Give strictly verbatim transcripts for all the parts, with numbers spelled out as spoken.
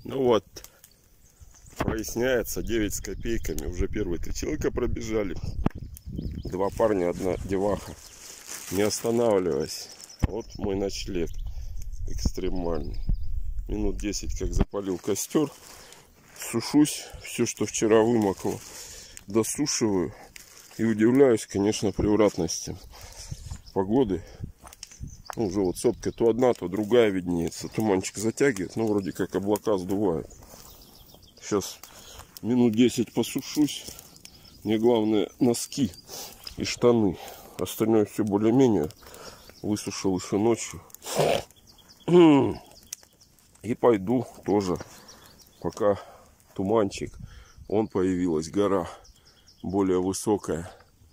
Ну вот, проясняется, девять с копейками. Уже первые три человека пробежали. Два парня, одна деваха. Не останавливаясь. Вот мой ночлег экстремальный. Минут десять как запалил костер. Сушусь. Все, что вчера вымокло, досушиваю. И удивляюсь, конечно, превратности погоды. Ну, уже вот сопка то одна, то другая виднеется. Туманчик затягивает, но вроде как облака сдувают. Сейчас минут десять посушусь. Мне главное носки и штаны. Остальное все более-менее. Высушил еще ночью. И пойду тоже. Пока туманчик. Он появилась гора более высокая.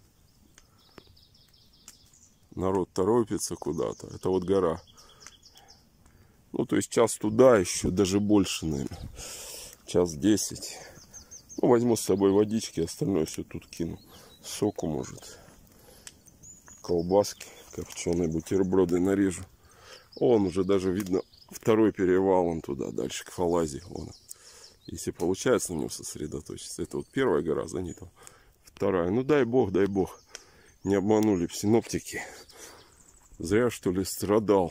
Народ торопится куда-то. Это вот гора. Ну, то есть час туда еще, даже больше, наверное. Час десять. Ну, возьму с собой водички, остальное все тут кину. Соку, может. Колбаски, копченые бутерброды нарежу. Он уже даже видно второй перевал он туда, дальше к Фалазе. Вон. Если получается на нем сосредоточиться. Это вот первая гора, за ней там вторая. Ну, дай бог, дай бог. Не обманули синоптики. Зря, что ли, страдал.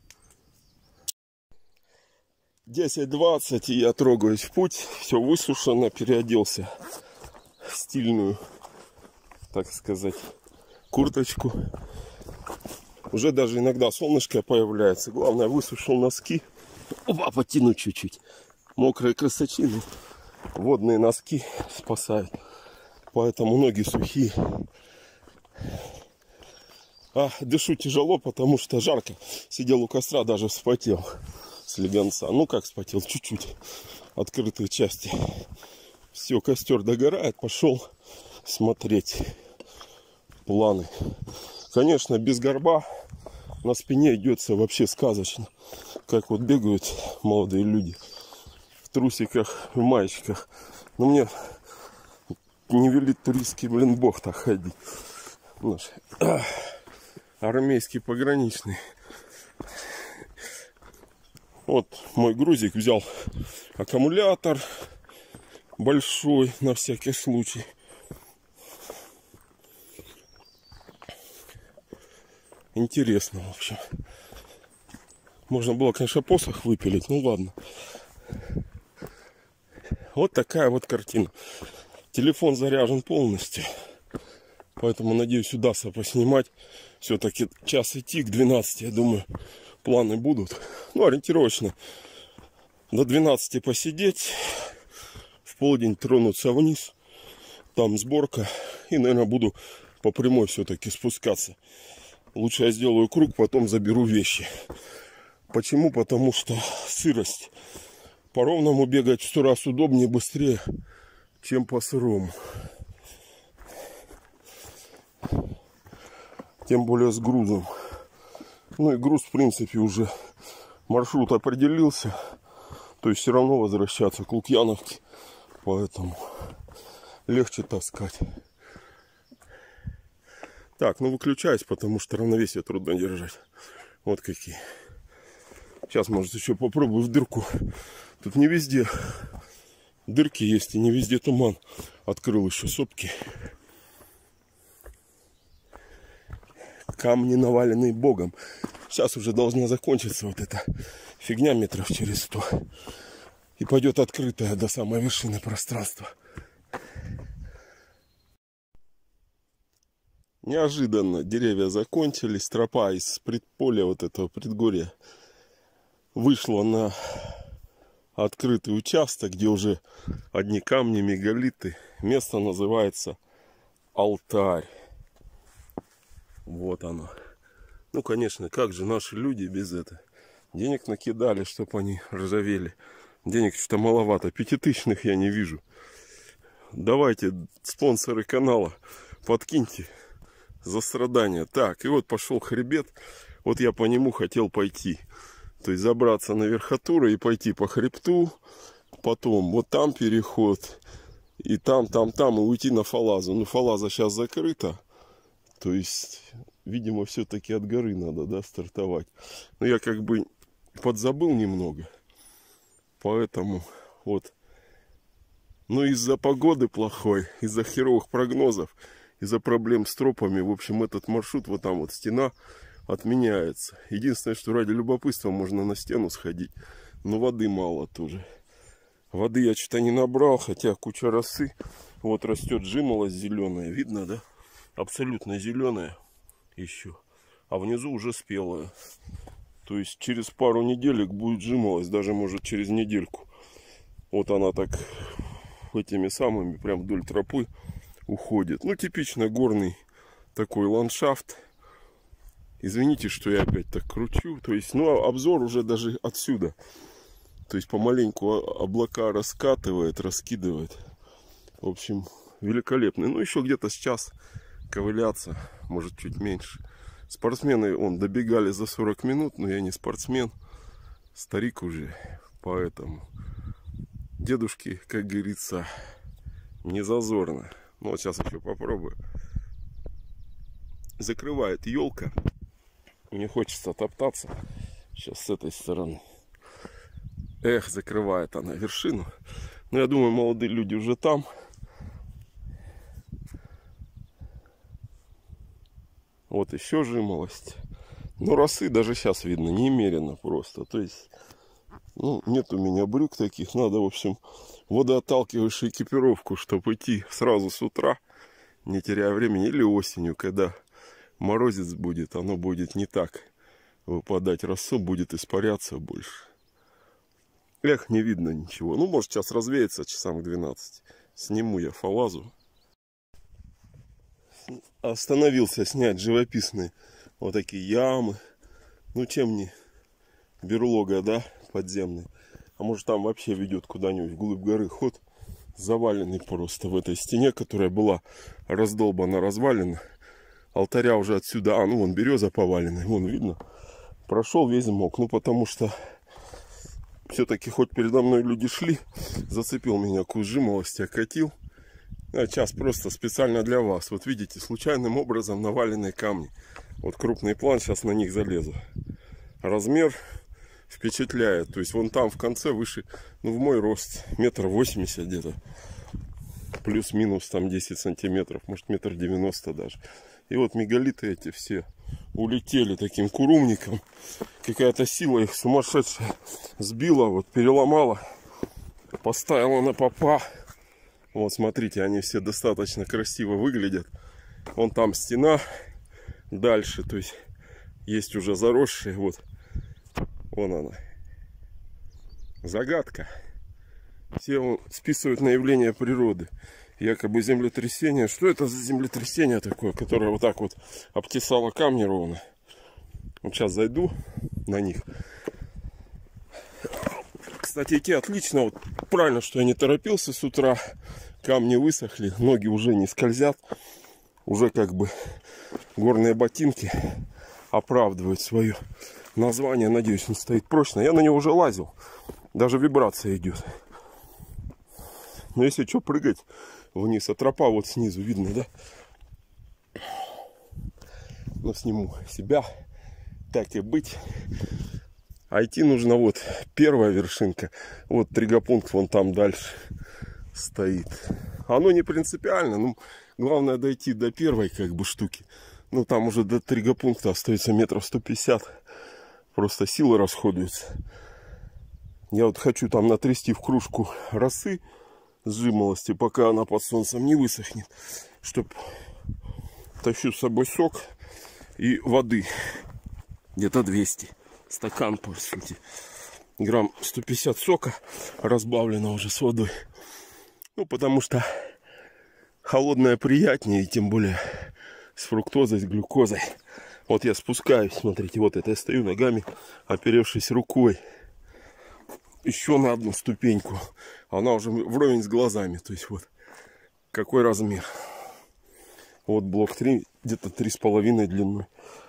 десять двадцать, и я трогаюсь в путь. Все высушено, переоделся в стильную, так сказать, курточку. Уже даже иногда солнышко появляется. Главное, высушил носки. Опа, потяну чуть-чуть. Мокрые красочины. Водные носки спасают. Поэтому ноги сухие. А дышу тяжело, потому что жарко. Сидел у костра, даже вспотел с легонца. Ну как вспотел? Чуть-чуть. Открытые части. Все, костер догорает. Пошел смотреть планы. Конечно, без горба на спине идется вообще сказочно. Как вот бегают молодые люди в трусиках, в маечках. Но мне не велит туристский, блин, бог так ходить. Наш армейский пограничный. Вот мой грузик взял аккумулятор большой на всякий случай. Интересно, в общем. Можно было, конечно, посох выпилить, ну ладно. Вот такая вот картина. Телефон заряжен полностью. Поэтому, надеюсь, удастся поснимать. Все-таки час идти к двенадцати, я думаю, планы будут. Ну, ориентировочно. До двенадцати посидеть. В полдень тронуться вниз. Там сборка. И, наверное, буду по прямой все-таки спускаться. Лучше я сделаю круг, потом заберу вещи. Почему? Потому что сырость. По ровному бегать в сто раз удобнее, быстрее, чем по сырому. Тем более с грузом. Ну и груз, в принципе, уже маршрут определился. То есть все равно возвращаться к Лукьяновке. Поэтому легче таскать. Так, ну выключаюсь, потому что равновесие трудно держать. Вот какие. Сейчас, может, еще попробую в дырку. Тут не везде дырки есть, и не везде туман. Открыл еще сопки. Камни, наваленные Богом. Сейчас уже должна закончиться вот эта фигня метров через сто. И пойдет открытое до самой вершины пространство. Неожиданно деревья закончились. Тропа из предполя вот этого предгорья вышла на открытый участок, где уже одни камни, мегалиты. Место называется Алтарь. Вот оно. Ну, конечно, как же наши люди без этого? Денег накидали, чтобы они ржавели. Денег что-то маловато. Пятитысячных я не вижу. Давайте, спонсоры канала, подкиньте за страдания. Так, и вот пошел хребет. Вот я по нему хотел пойти. То есть забраться на верхотуру и пойти по хребту. Потом вот там переход. И там, там, там. И уйти на Фалазу. Ну, Фалаза сейчас закрыта. То есть, видимо, все-таки от горы надо, да, стартовать. Но я как бы подзабыл немного. Поэтому вот. Но из-за погоды плохой, из-за херовых прогнозов, из-за проблем с тропами, в общем, этот маршрут, вот там вот стена, отменяется. Единственное, что ради любопытства можно на стену сходить, но воды мало тоже. Воды я что-то не набрал, хотя куча росы. Вот растет жимолость зеленая, видно, да? Абсолютно зеленая еще. А внизу уже спелая. То есть через пару неделек будет жимолость, даже может через недельку. Вот она так этими самыми прям вдоль тропы уходит. Ну, типично горный такой ландшафт. Извините, что я опять так кручу. То есть, ну, обзор уже даже отсюда. То есть, помаленьку облака раскатывает, раскидывает. В общем, великолепный. Ну, еще где-то сейчас ковыляться, может, чуть меньше. Спортсмены, он, добегали за сорок минут, но я не спортсмен. Старик уже, поэтому... Дедушки, как говорится, не зазорно. Ну, вот сейчас еще попробую. Закрывает елка. Не хочется топтаться. Сейчас с этой стороны. Эх, закрывает она вершину. Но я думаю, молодые люди уже там. Вот еще жимолость. Но росы даже сейчас видно немерено просто. То есть... Ну, нет у меня брюк таких. Надо, в общем, водоотталкивающую экипировку, чтобы идти сразу с утра, не теряя времени. Или осенью, когда морозец будет, оно будет не так выпадать. Росу будет испаряться больше. Эх, не видно ничего. Ну, может, сейчас развеется часам к двенадцати. Сниму я фалазу. Остановился снять живописные вот такие ямы. Ну, чем не берлога, да? Подземный. А может там вообще ведет куда-нибудь вглубь горы ход, заваленный просто в этой стене, которая была раздолбана, развалена. Алтаря уже отсюда, а ну вон береза поваленная, вон видно. Прошел весь мок, ну потому что все-таки хоть передо мной люди шли, зацепил меня куст жимолости, окатил. А сейчас просто специально для вас. Вот видите, случайным образом наваленные камни. Вот крупный план, сейчас на них залезу. Размер впечатляет. То есть вон там в конце выше, ну в мой рост, метр восемьдесят где-то. Плюс-минус там десять сантиметров, может метр девяносто даже. И вот мегалиты эти все улетели таким курумником. Какая-то сила их сумасшедшая сбила, вот переломала, поставила на попа. Вот смотрите, они все достаточно красиво выглядят. Вон там стена дальше, то есть есть уже заросшие, вот. Вон она. Загадка. Все списывают на явление природы. Якобы землетрясение. Что это за землетрясение такое, которое вот так вот обтесало камни ровно? Вот сейчас зайду на них. Кстати, идти отлично. Вот правильно, что я не торопился с утра. Камни высохли, ноги уже не скользят. Уже как бы горные ботинки оправдывают свое название. Надеюсь, он стоит прочно. Я на него уже лазил. Даже вибрация идет. Но если что, прыгать вниз. А тропа вот снизу видно, да? Но сниму себя. Так и быть. А идти нужно вот первая вершинка. Вот тригопункт вон там дальше стоит. Оно не принципиально. Ну, главное дойти до первой как бы штуки. Ну там уже до тригопункта остается метров сто пятьдесят. Просто силы расходуются. Я вот хочу там натрясти в кружку росы с жимолости, пока она под солнцем не высохнет. Чтоб тащу с собой сок и воды. Где-то двести. Стакан, по сути. Грамм сто пятьдесят сока, разбавлено уже с водой. Ну, потому что холодное приятнее, и тем более с фруктозой, с глюкозой. Вот я спускаюсь, смотрите, вот это я стою ногами, оперевшись рукой. Еще на одну ступеньку. Она уже вровень с глазами. То есть вот какой размер. Вот блок три, где-то три с половиной длиной.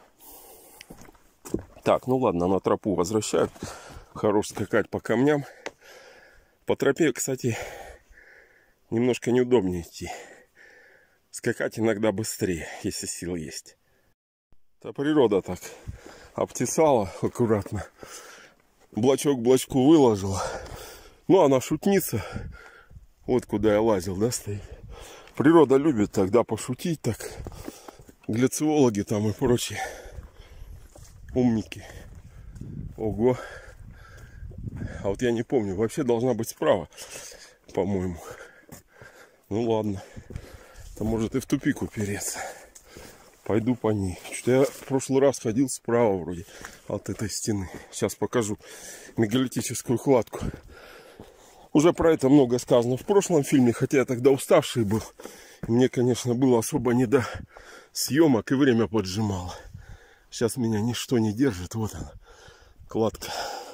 Так, ну ладно, на тропу возвращают. Хорош скакать по камням. По тропе, кстати, немножко неудобнее идти. Скакать иногда быстрее, если сил есть. Да природа так обтесала аккуратно. Блочок блочку выложила. Ну, она шутница. Вот куда я лазил, да, стоит. Природа любит тогда пошутить так. Гляциологи там и прочие умники. Ого. А вот я не помню. Вообще должна быть справа, по-моему. Ну ладно. То может и в тупик упереться. Пойду по ней. Что-то я в прошлый раз ходил справа вроде от этой стены. Сейчас покажу мегалитическую кладку. Уже про это много сказано в прошлом фильме, хотя я тогда уставший был. Мне, конечно, было особо не до съемок и время поджимало. Сейчас меня ничто не держит. Вот она, кладка.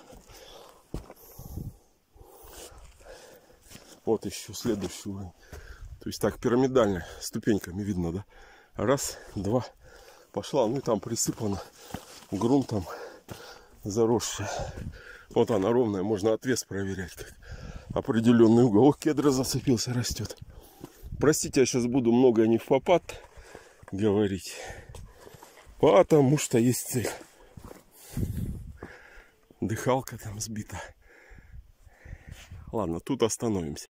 Вот еще следующий уровень. То есть так пирамидально, ступеньками видно, да? Раз, два. Пошла, ну и там присыпано грунтом заросшая. Вот она ровная, можно отвес проверять, как определенный угол. Ох, кедра зацепился, растет. Простите, я сейчас буду много не в попад говорить, потому что есть цель. Дыхалка там сбита. Ладно, тут остановимся.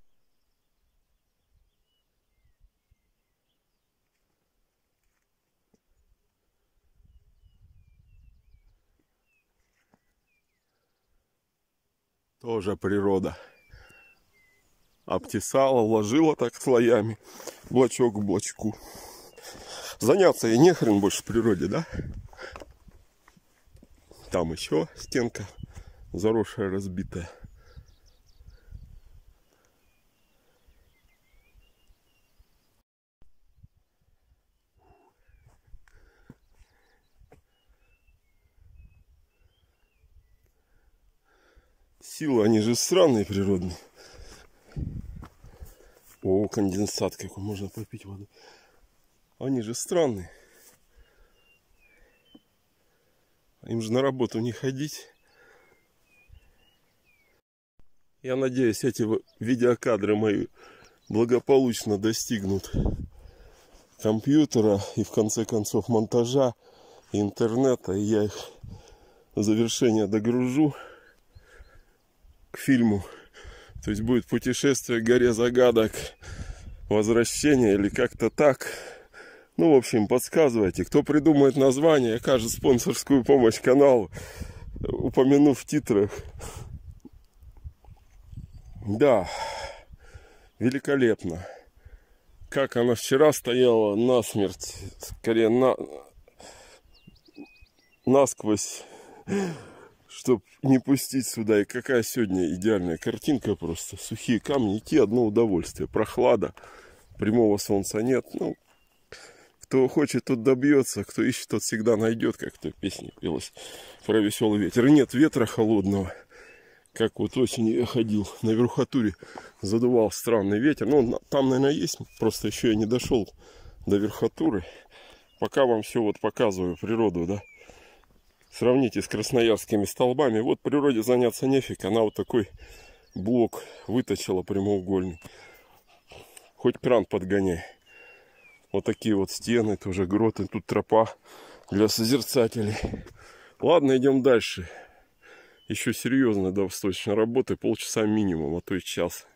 Тоже природа. Обтесала, уложила так слоями. Блочок к блочку. Заняться и не хрен больше в природе, да? Там еще стенка заросшая, разбитая. Силы, они же странные природные. О, конденсат какой, можно попить воды. Они же странные. Им же на работу не ходить. Я надеюсь, эти видеокадры мои благополучно достигнут компьютера и в конце концов монтажа и интернета. И я их в завершение догружу к фильму. То есть будет путешествие к горе загадок, возвращение или как-то так. Ну, в общем, подсказывайте. Кто придумает название, окажет спонсорскую помощь каналу, упомянув в титрах. Да, великолепно. Как она вчера стояла насмерть, скорее на... насквозь, чтобы не пустить сюда. И какая сегодня идеальная картинка просто. Сухие камни, идти одно удовольствие. Прохлада, прямого солнца нет. Ну, кто хочет, тот добьется. Кто ищет, тот всегда найдет, как в той песне пелось про веселый ветер. И нет ветра холодного. Как вот осенью я ходил на верхотуре, задувал странный ветер. Ну, там, наверное, есть. Просто еще я не дошел до верхотуры. Пока вам все вот показываю природу, да. Сравните с красноярскими столбами. Вот природе заняться нефиг. Она вот такой блок выточила прямоугольный. Хоть кран подгоняй. Вот такие вот стены, тоже гроты. Тут тропа для созерцателей. Ладно, идем дальше. Еще серьезно достаточно работы. Полчаса минимум, а то и час.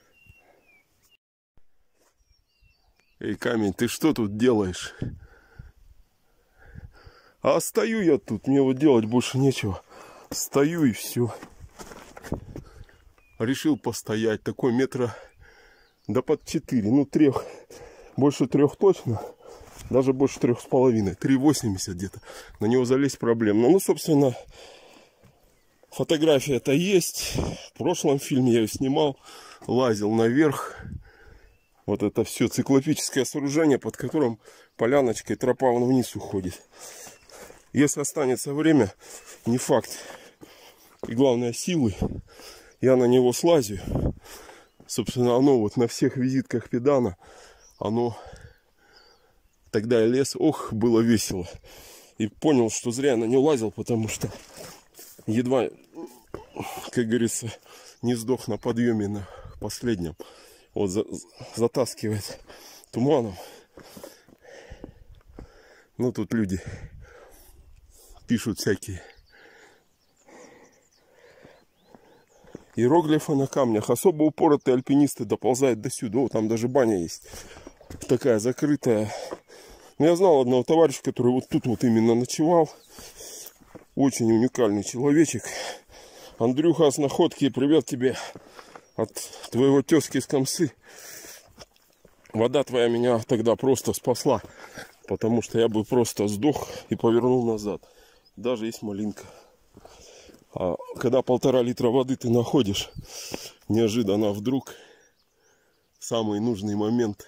Эй, камень, ты что тут делаешь? А стою я тут, мне вот делать больше нечего. Стою и все. Решил постоять. Такой метра да под четыре. Ну, трех. Больше трех точно. Даже больше трех с половиной. три восемьдесят где-то. На него залезть проблемно. Ну, собственно, фотография-то есть. В прошлом фильме я ее снимал. Лазил наверх. Вот это все циклопическое сооружение, под которым поляночкой тропа вон вниз уходит. Если останется время, не факт. И главное, силы. Я на него слазю. Собственно, оно вот на всех визитках педана. Оно... Тогда я лез. Ох, было весело. И понял, что зря я на него лазил, потому что едва, как говорится, не сдох на подъеме на последнем. Вот за, затаскивает туманом. Ну, тут люди пишут всякие Иероглифы на камнях. Особо упоротые альпинисты доползают до сюда. О, там даже баня есть. Такая закрытая. Но я знал одного товарища, который вот тут вот именно ночевал. Очень уникальный человечек. Андрюха с находки, привет тебе от твоего тезки из Камсы. Вода твоя меня тогда просто спасла. Потому что я бы просто сдох и повернул назад. Даже есть малинка. А когда полтора литра воды ты находишь, неожиданно вдруг в самый нужный момент.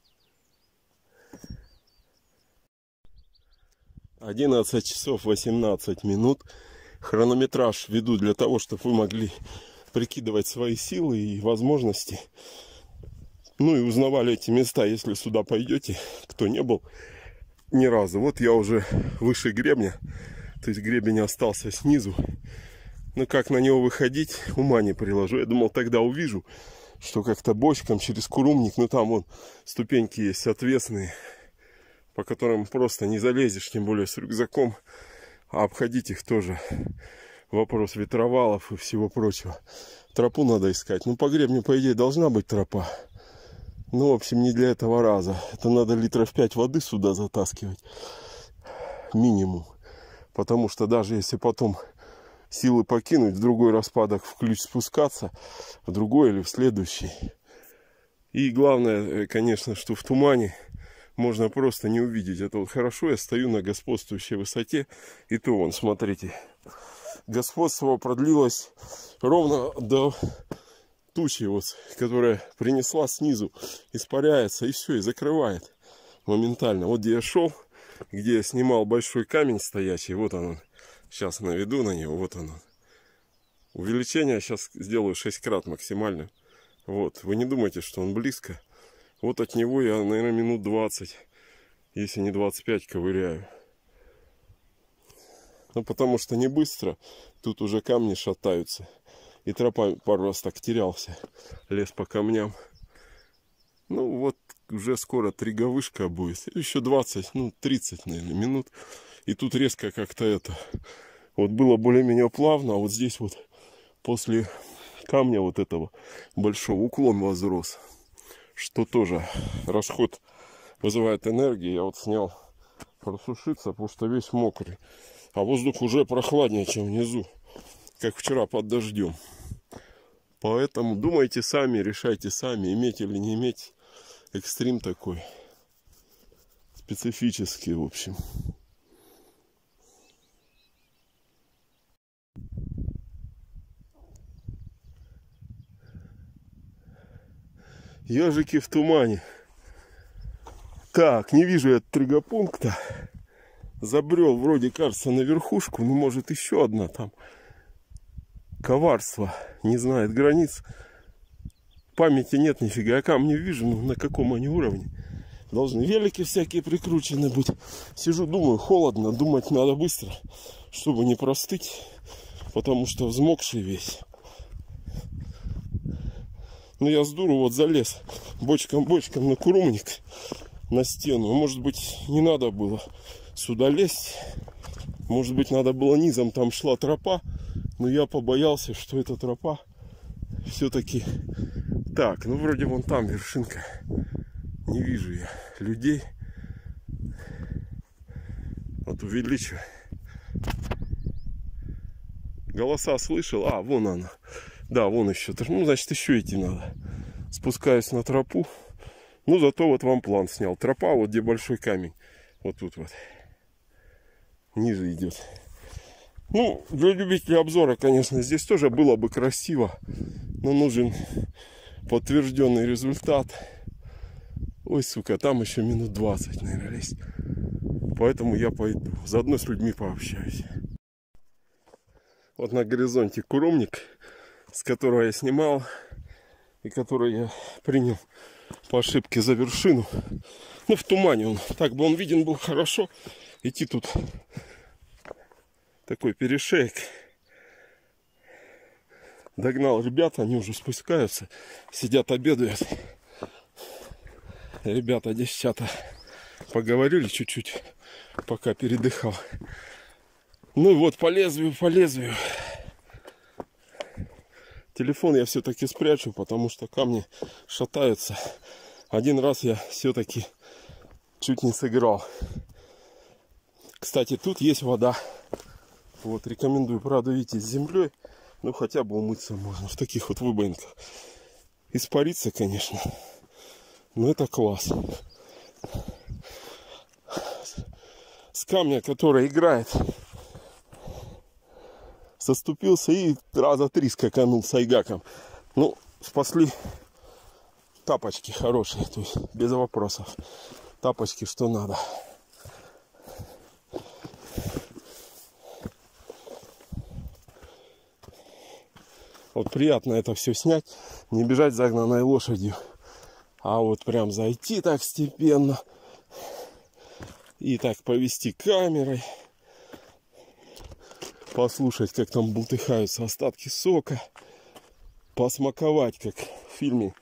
одиннадцать часов восемнадцать минут. Хронометраж веду для того, чтобы вы могли прикидывать свои силы и возможности. Ну и узнавали эти места, если сюда пойдете, кто не был ни разу. Вот я уже выше гребня, то есть гребень остался снизу. Но как на него выходить, ума не приложу. Я думал, тогда увижу, что как-то бочком через Курумник, ну там вон ступеньки есть отвесные, по которым просто не залезешь, тем более с рюкзаком. А обходить их тоже вопрос ветровалов и всего прочего. Тропу надо искать. Ну по гребню, по идее, должна быть тропа. Ну, в общем, не для этого раза. Это надо литров пять воды сюда затаскивать. Минимум. Потому что даже если потом силы покинуть, в другой распадок в ключ спускаться, в другой или в следующий. И главное, конечно, что в тумане можно просто не увидеть. Это вот хорошо, я стою на господствующей высоте. И то вон, смотрите. Господство продлилось ровно до тучи, вот, которая принесла снизу, испаряется и все, и закрывает моментально. Вот где я шел, где я снимал большой камень стоящий, вот он. Сейчас наведу на него, вот он. Увеличение сейчас сделаю шесть крат максимально. Вот, вы не думайте, что он близко. Вот от него я, наверное, минут двадцать, если не двадцать пять, ковыряю. Ну, потому что не быстро, тут уже камни шатаются. И тропа пару раз так терялся, лез по камням. Ну вот уже скоро треговышка будет. Еще двадцать, ну тридцать, наверное, минут. И тут резко как-то это... Вот было более-менее плавно, а вот здесь вот после камня вот этого большого уклон возрос. Что тоже расход вызывает энергию. Я вот снял просушиться, потому что весь мокрый. А воздух уже прохладнее, чем внизу. Как вчера под дождем. Поэтому думайте сами, решайте сами, иметь или не иметь. Экстрим такой. Специфический, в общем. Ежики в тумане. Так, не вижу я тригопункта. Забрел, вроде кажется, на верхушку. Ну, может, еще одна там. Коварство не знает границ. Памяти нет нифига. Я камни вижу, ну на каком они уровне. Должны велики всякие прикручены быть. Сижу, думаю, холодно, думать надо быстро, чтобы не простыть, потому что взмокший весь. Ну я с дуру вот залез бочком-бочком на Курумник, на стену. Может быть, не надо было сюда лезть. Может быть, надо было низом, там шла тропа. Но я побоялся, что эта тропа все-таки... Так, ну вроде вон там вершинка. Не вижу я людей. Вот увеличу. Голоса слышал. А, вон она. Да, вон еще. Ну, значит, еще идти надо. Спускаюсь на тропу. Ну, зато вот вам план снял. Тропа, вот где большой камень. Вот тут вот. Ниже идет. Ну, для любителей обзора, конечно, здесь тоже было бы красиво. Но нужен подтвержденный результат. Ой, сука, там еще минут двадцать, наверное, лезть. Поэтому я пойду. Заодно с людьми пообщаюсь. Вот на горизонте Курумник, с которого я снимал. И который я принял по ошибке за вершину. Ну, в тумане он. Так бы он виден был хорошо. Идти тут такой перешеек. Догнал ребят, они уже спускаются. Сидят, обедают. Ребята, девчата, поговорили чуть-чуть, пока передыхал. Ну вот, по лезвию, по лезвию. Телефон я все-таки спрячу, потому что камни шатаются. Один раз я все-таки чуть не сыграл. Кстати, тут есть вода. Вот, рекомендую, правда, видите, с землей. Ну, хотя бы умыться можно в таких вот выбоинках. Испариться, конечно. Но это класс. С камня, который играет, заступился и раза три скаканул с айгаком. Ну, спасли тапочки хорошие, то есть без вопросов. Тапочки что надо. Вот приятно это все снять, не бежать загнанной лошадью, а вот прям зайти так степенно и так повести камерой, послушать, как там бултыхаются остатки сока, посмаковать, как в фильме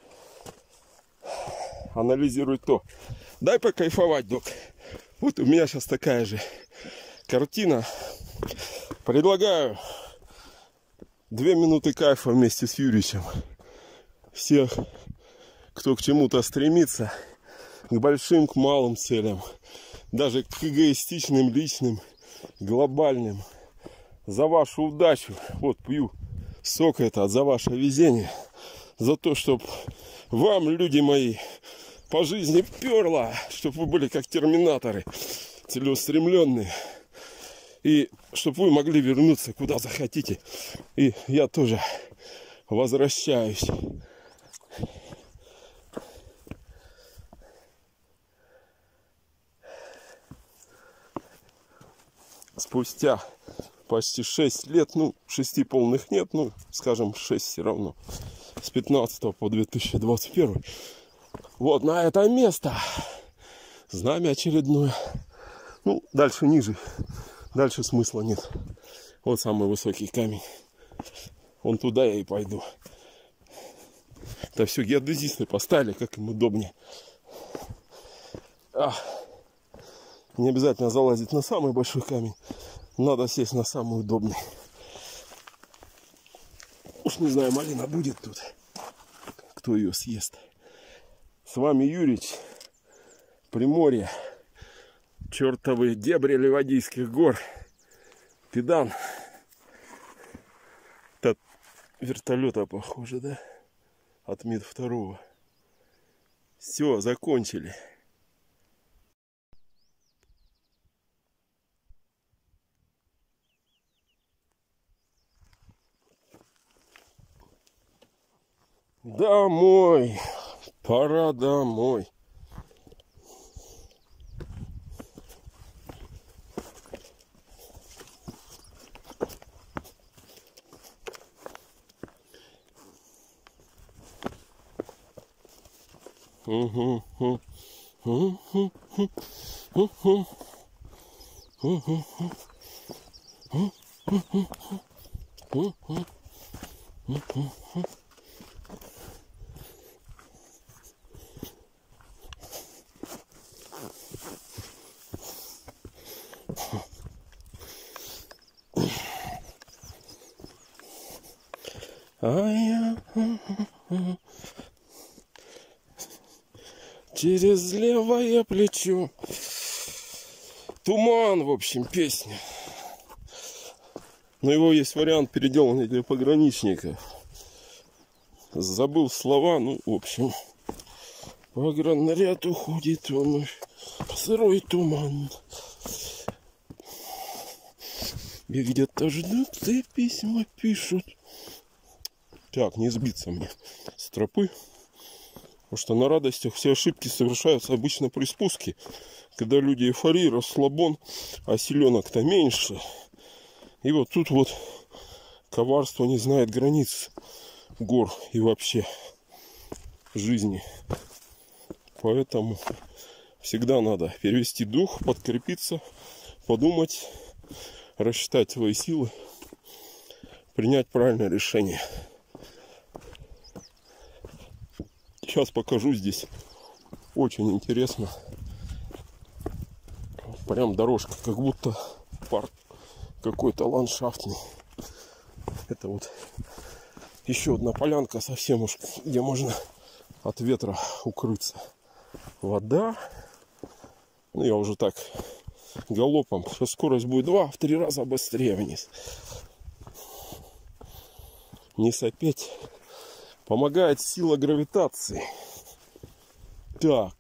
анализируй то. Дай покайфовать, док. Вот у меня сейчас такая же картина. Предлагаю две минуты кайфа вместе с Юричем. Всех, кто к чему-то стремится, к большим, к малым целям, даже к эгоистичным, личным, глобальным. За вашу удачу. Вот пью сок этот, за ваше везение. За то, чтобы вам, люди мои, по жизни перло, чтобы вы были как терминаторы, целеустремленные. И чтобы вы могли вернуться куда захотите. И я тоже возвращаюсь. Спустя почти шесть лет, ну, шести полных нет, ну, скажем, шесть все равно. С пятнадцатого по две тысячи двадцать первый. Вот на это место. Знамя очередное. Ну, дальше ниже. Дальше смысла нет. Вот самый высокий камень. Вон туда я и пойду. Это все геодезисты поставили, как им удобнее. А, не обязательно залазить на самый большой камень. Надо сесть на самый удобный. Уж не знаю, малина будет тут. Кто ее съест. С вами Юрич. Приморье. Чертовы дебри Ливадийских гор. Педан. Это вертолета похоже, да? От МиД второго. Все, закончили. Домой. Пора домой. Угу, угу, угу, угу, угу, угу, угу. А я через левое плечо. Туман, в общем, песня. Но его есть вариант, переделанный для пограничников. Забыл слова, ну, в общем. Пограннаряд уходит, он сырой туман. И где-то ждут и письма пишут. Так, не сбиться мне с тропы. Потому что на радостях все ошибки совершаются обычно при спуске. Когда люди эйфории, расслабон, а селенок-то меньше. И вот тут вот коварство не знает границ гор и вообще жизни. Поэтому всегда надо перевести дух, подкрепиться, подумать, рассчитать свои силы, принять правильное решение. Сейчас покажу здесь. Очень интересно. Прям дорожка, как будто парк какой-то ландшафтный. Это вот Еще одна полянка совсем уж, где можно от ветра укрыться. Вода. Ну, я уже так галопом. Сейчас скорость будет два, в три раза быстрее вниз. Не сопеть. Помогает сила гравитации. Так.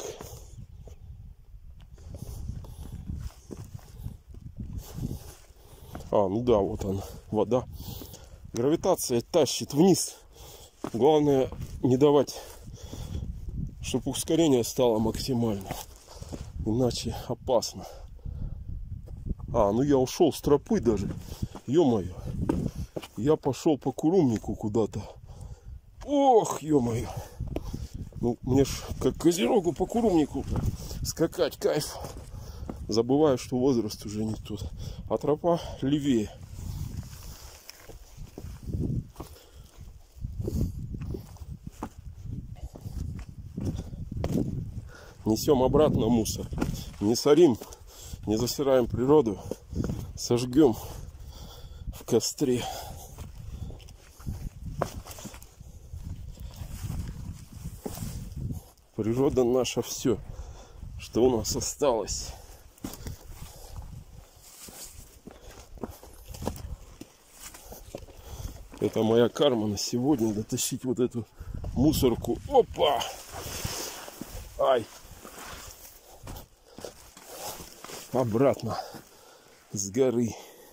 А, ну да, вот она, вода. Гравитация тащит вниз. Главное не давать, чтобы ускорение стало максимальным. Иначе опасно. А, ну я ушел с тропы даже. Ё-моё. Я пошел по курумнику куда-то. Ох, ё-моё. Ну, мне ж как козерогу по курумнику скакать, кайф. Забываю, что возраст уже не тот. А тропа левее. Несем обратно мусор. Не сорим, не засираем природу. Сожгем в костре. Природа наша все, что у нас осталось. Это моя карма на сегодня, дотащить вот эту мусорку. Опа! Ай! Обратно с горы.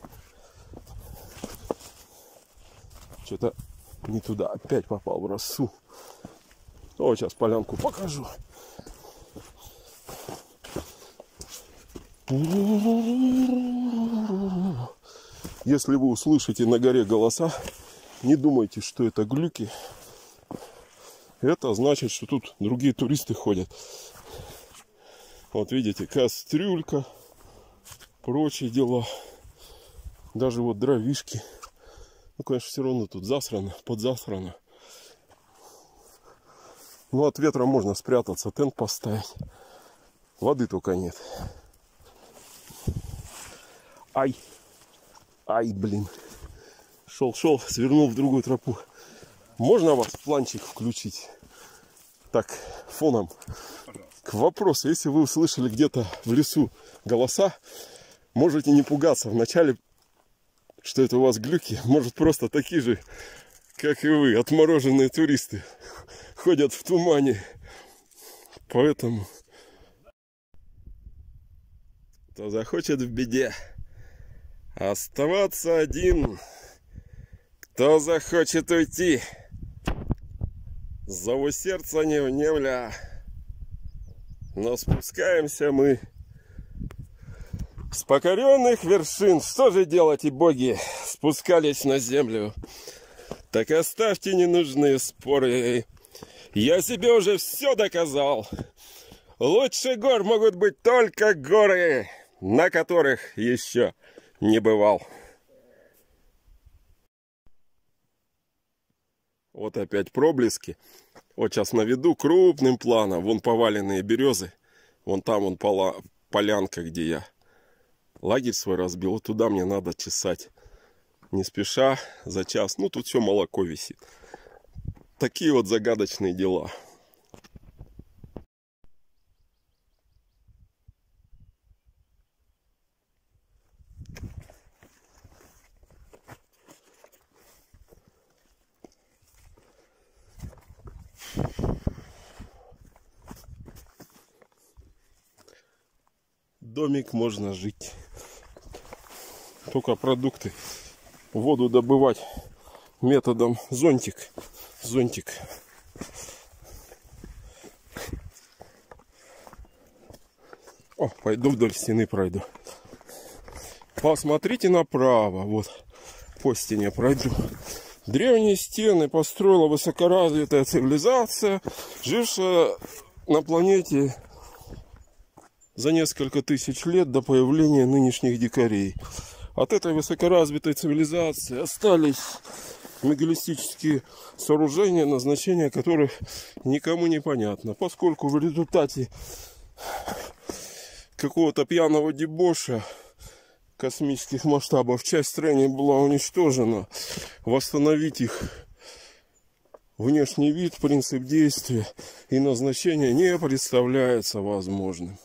Что-то не туда, опять попал в росу. О, сейчас полянку покажу. Если вы услышите на горе голоса, не думайте, что это глюки. Это значит, что тут другие туристы ходят. Вот видите, кастрюлька, прочие дела. Даже вот дровишки. Ну, конечно, все равно тут засрано, подзасрано. Ну, от ветра можно спрятаться, тент поставить. Воды только нет. Ай! Ай, блин. Шел-шел, свернул в другую тропу. Можно вас в планчик включить? Так, фоном. К вопросу, если вы услышали где-то в лесу голоса, можете не пугаться. Вначале, что это у вас глюки, может просто такие же, как и вы, отмороженные туристы ходят в тумане. Поэтому кто захочет в беде оставаться один, кто захочет уйти, зову сердца не внемля. Но спускаемся мы с покоренных вершин. Что же делать, и боги спускались на землю? Так оставьте ненужные споры. Я себе уже все доказал. Лучше гор могут быть только горы, на которых еще не бывал. Вот опять проблески. Вот сейчас наведу крупным планом. Вон поваленные березы. Вон там вон пола, полянка, где я лагерь свой разбил. Вот туда мне надо чесать. Не спеша, за час. Ну, тут все молоко висит. Такие вот загадочные дела. Домик можно жить. Только продукты. Воду добывать методом зонтик. Зонтик. О, пойду вдоль стены пройду. Посмотрите направо. Вот по стене пройду. Древние стены построила высокоразвитая цивилизация, жившая на планете за несколько тысяч лет до появления нынешних дикарей. От этой высокоразвитой цивилизации остались мегалистические сооружения, назначение которых никому не понятно, поскольку в результате какого-то пьяного дебоша космических масштабов часть строений была уничтожена. Восстановить их внешний вид, принцип действия и назначения не представляется возможным.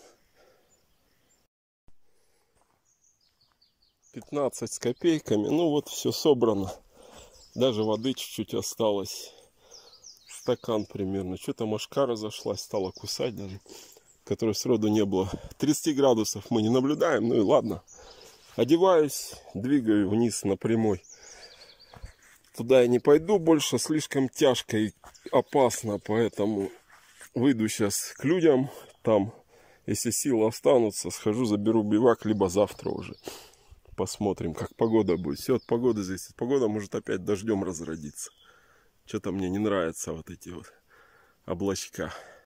пятнадцать с копейками. Ну вот все собрано. Даже воды чуть-чуть осталось. Стакан примерно. Что-то мошка разошлась, стала кусать даже. Которой сроду не было. тридцать градусов мы не наблюдаем. Ну и ладно. Одеваюсь, двигаю вниз на прямой. Туда я не пойду больше. Слишком тяжко и опасно. Поэтому выйду сейчас к людям. Там, если силы останутся, схожу, заберу бивак. Либо завтра уже. Посмотрим, как погода будет. Все от погоды зависит. Погода может опять дождем разродиться. Что-то мне не нравятся вот эти вот облачка.